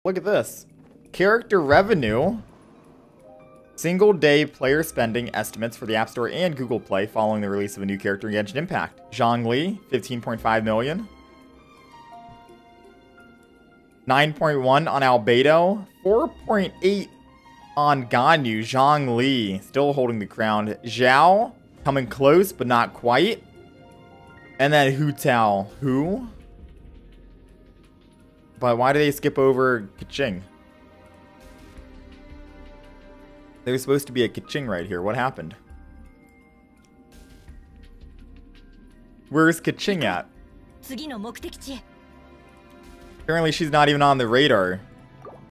Look at this. Character revenue. Single day player spending estimates for the App Store and Google Play following the release of a new character in Genshin Impact. Zhongli, 15.5 million. 9.1 on Albedo. 4.8 on Ganyu. Zhongli, still holding the crown. Zhao, coming close, but not quite. And then Hu Tao. Who? But why do they skip over Keqing? There's supposed to be a Keqing right here. What happened? Where's Keqing at? Apparently she's not even on the radar.